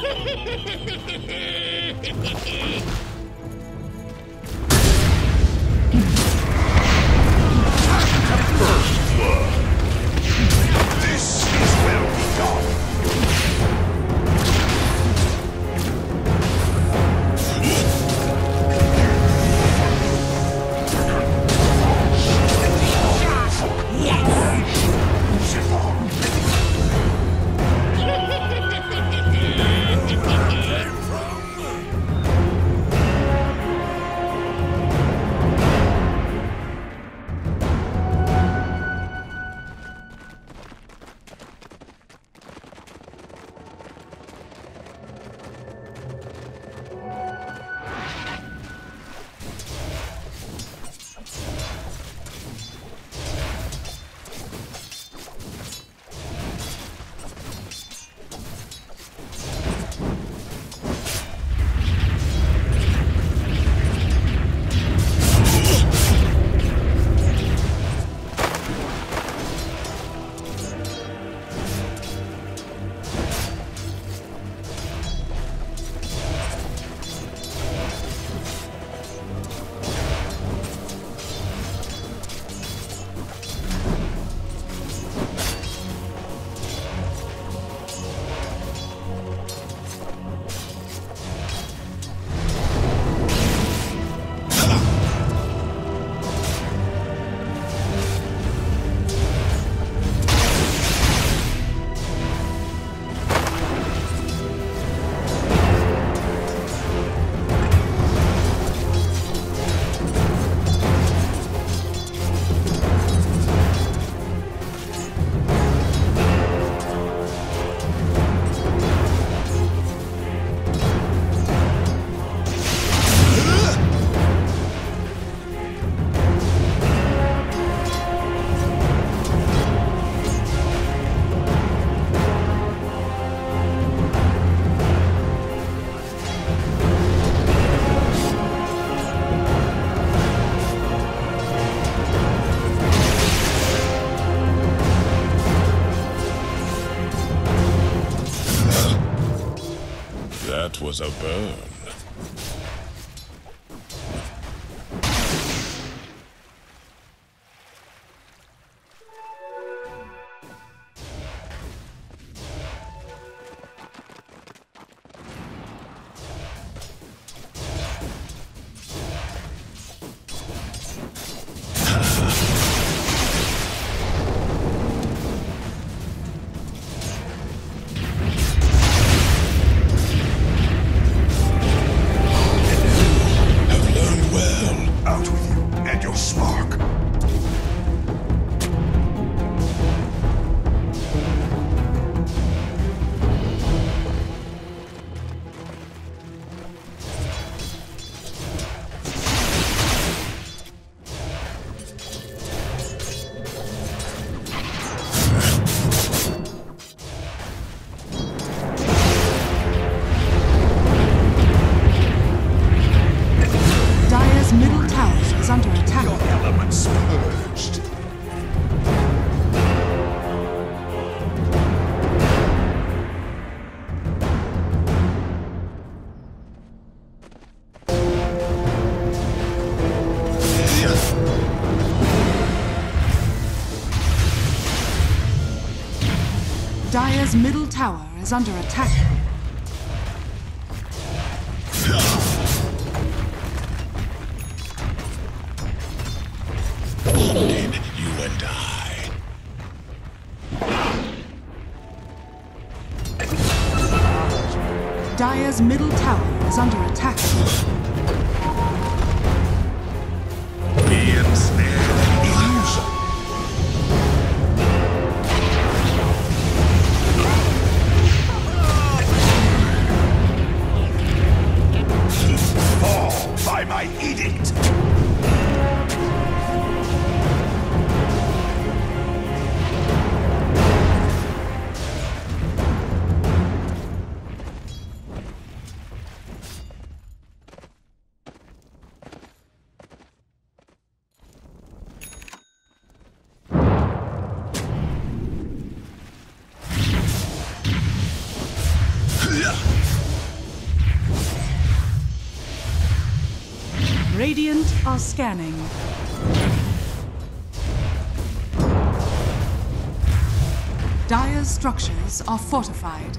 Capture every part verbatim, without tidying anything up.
First blood. This is where we go. That was a burn. Dire's middle tower is under attack. Odin, you and I. Dire's middle tower is under attack. Be ensnared, illusion. Fall by my edict. Yeah. Radiant are scanning. Dire's structures are fortified.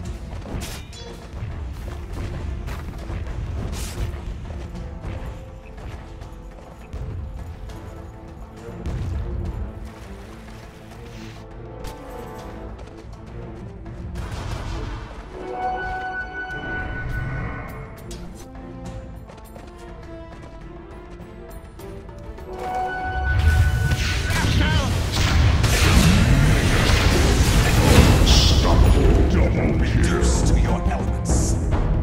Reduce to your elements.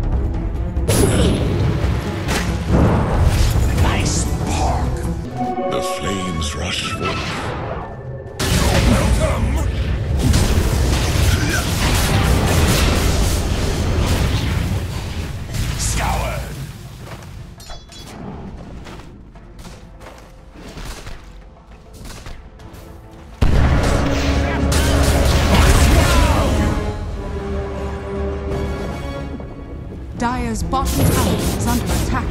Nice spark. The flames rush forth. Welcome. Scoured. Dire's bottom tower is under attack.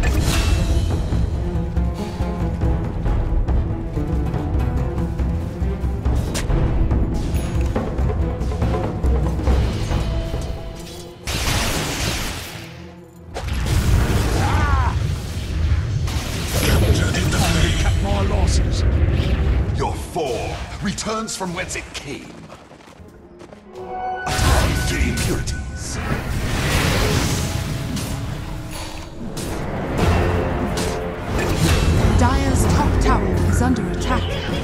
Cut more losses. Your foe returns from whence it came. Attend to impurities. Dire's top tower is under attack.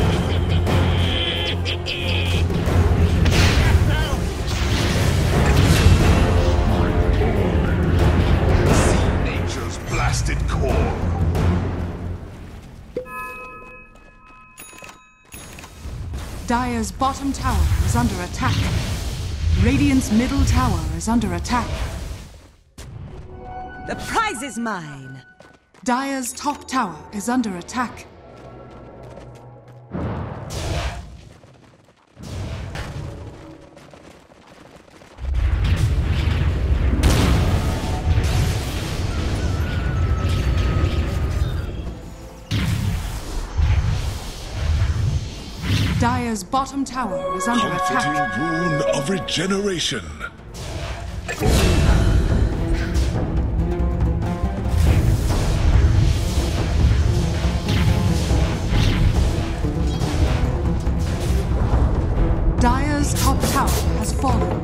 See nature's blasted core. Dire's bottom tower is under attack. Radiant's middle tower is under attack. The prize is mine. Dire's top tower is under attack. Dire's bottom tower is under attack. Comforting rune of regeneration. Dire's top tower has fallen.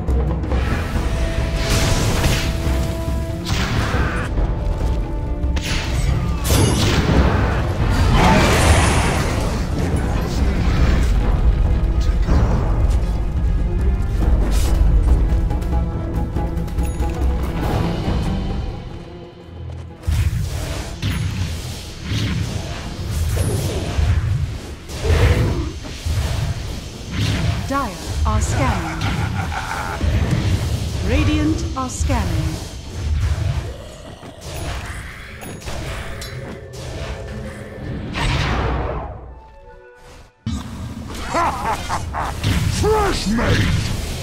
Dire are scanning. Radiant are scanning. Fresh mate!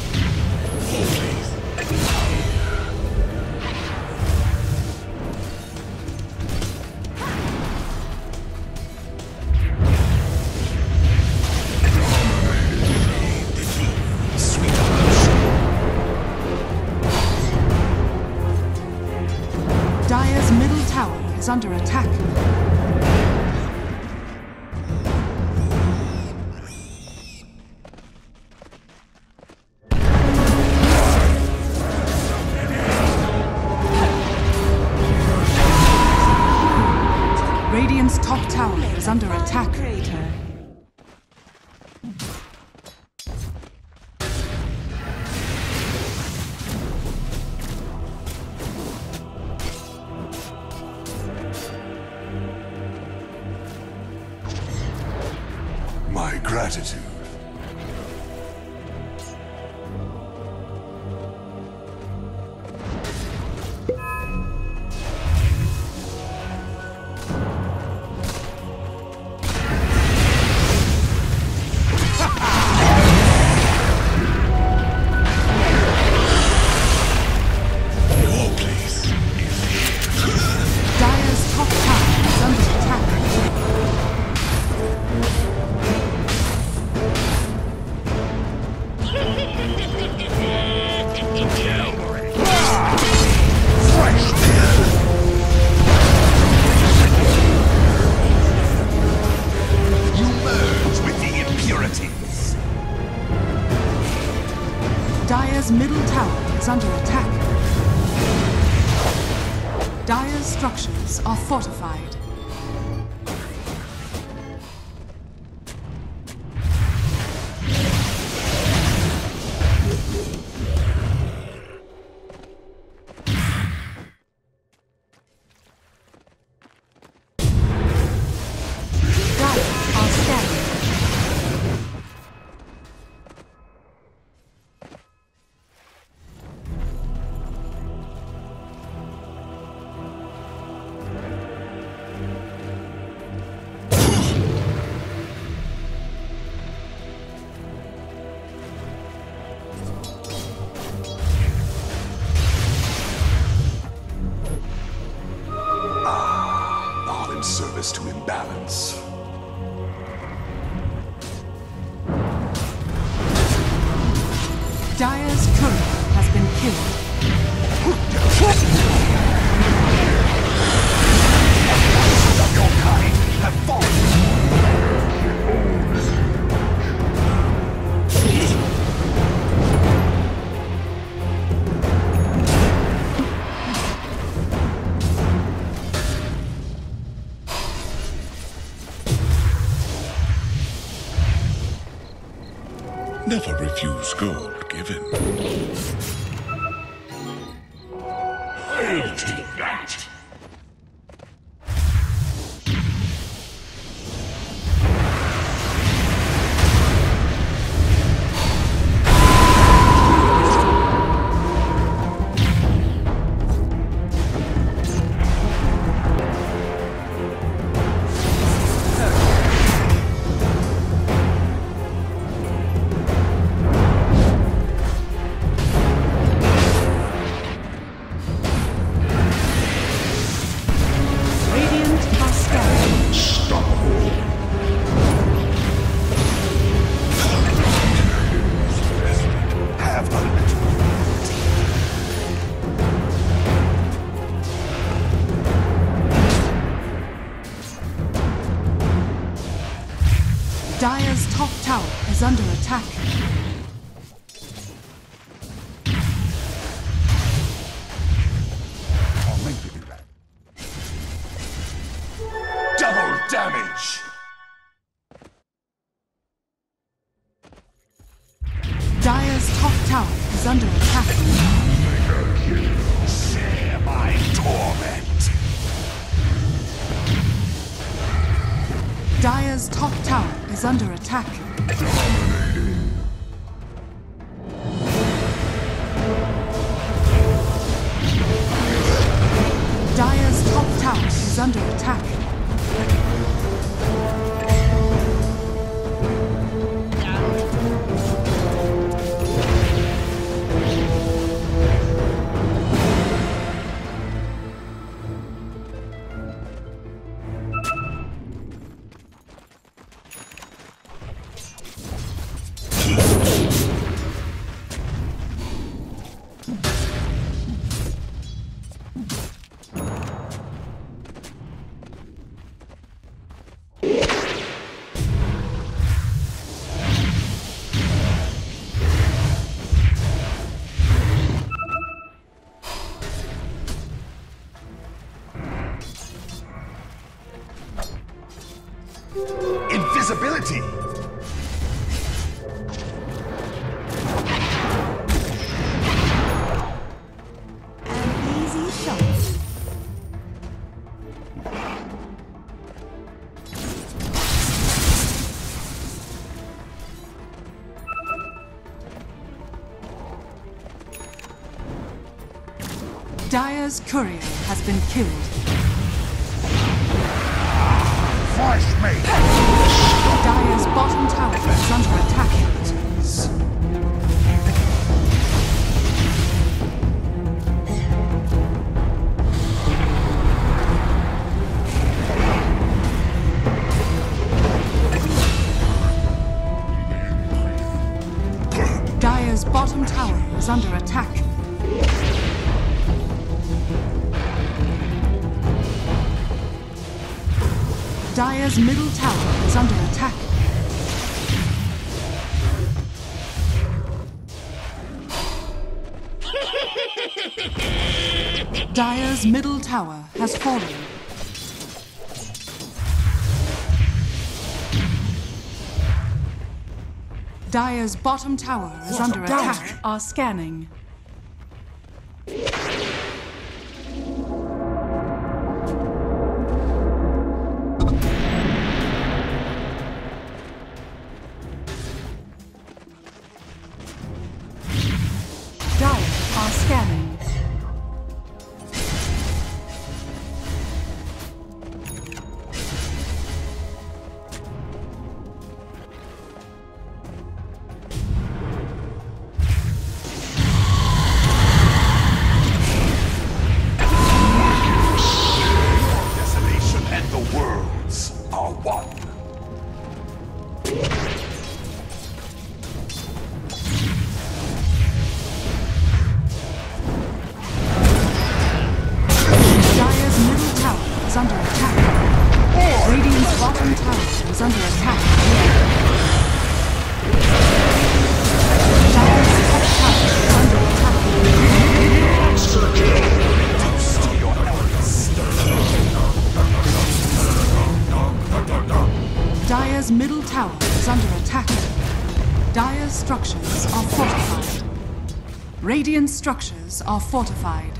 Dire's middle tower is under attack. Radiant's top tower is under attack. Crater. My gratitude. Dire's top tower is under is under attack. Dire's structures are fortified. Service to imbalance. Dire's courier has been killed. Of your kind have fallen. Never refuse gold given. I'll take that. Dire's top tower is under attack. I'll make you do that. Double damage! Dire's top tower is under attack. Share my torment! Dire's top tower is under attack. Dire's top tower is under attack. Invisibility! An easy shot. Dire's courier has been killed. Fresh meat! Dire's bottom tower is under attack. Dire's bottom tower is under attack. Dire's middle tower is under attack. Dire's middle tower has fallen. Dire's bottom tower is under attack. Are scanning. Dire are scanning. Desolation and the worlds are one. Dire's middle tower is under attack. Radiant's bottom tower is under attack. Dire's top tower is under attack. Reduce to your elements. Dire's middle tower is under attack. Dire's structures are fortified. Radiant structures are fortified.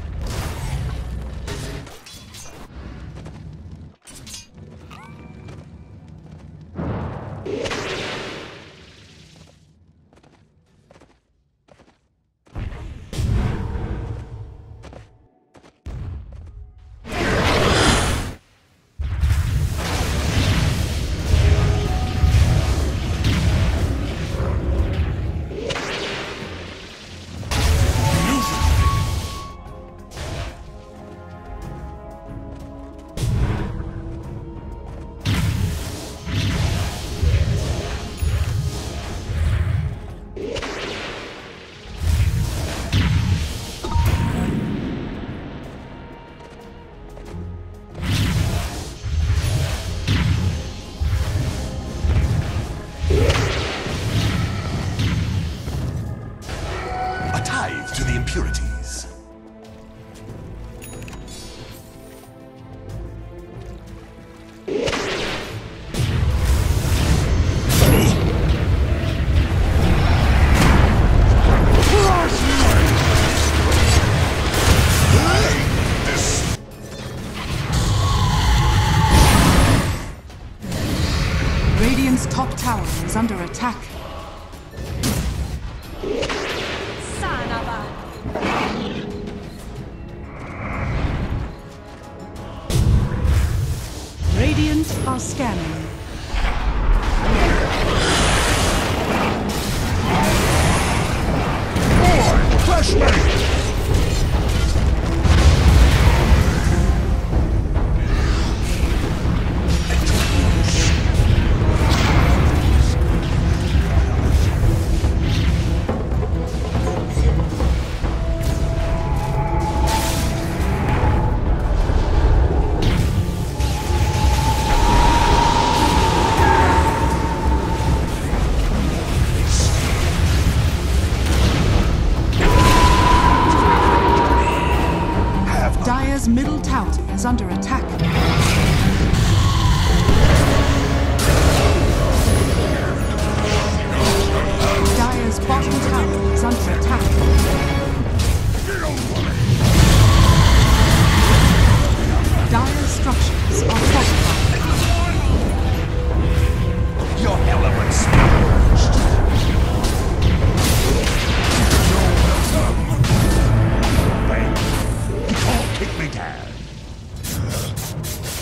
A tithe to the impurities. Radiant's top tower is under attack. Radiant are scanning. Dire's middle tower is under attack. Dire's bottom tower is under attack. Dire's structures are fortified. Your elements merged. You can't kick me down.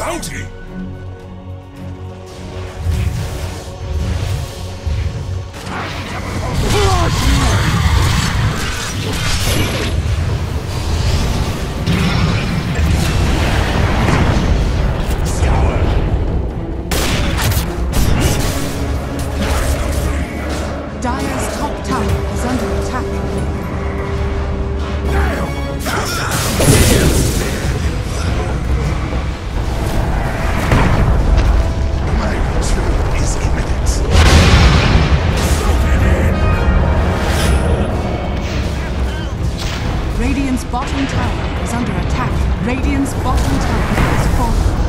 bounty! Dire's top tower is under attack. My return is imminent. Radiant's bottom tower is under attack. Radiant's bottom tower has fallen.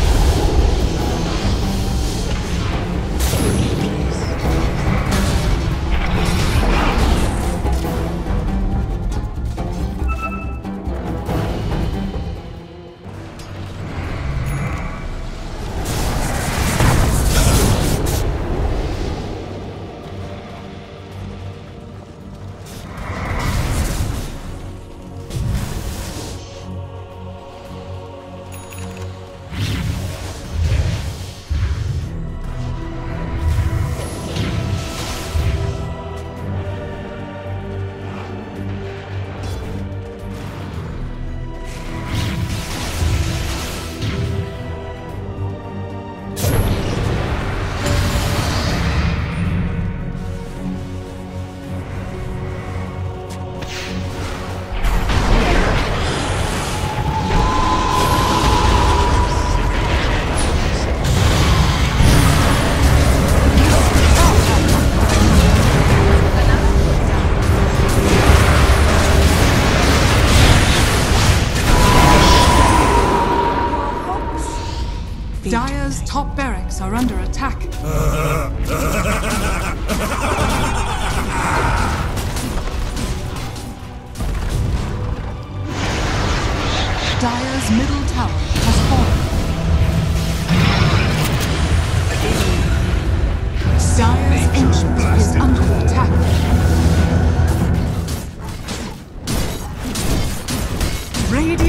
Dire's top barracks are under attack. Dire's middle tower has fallen. Dire's ancient is under attack. Radiant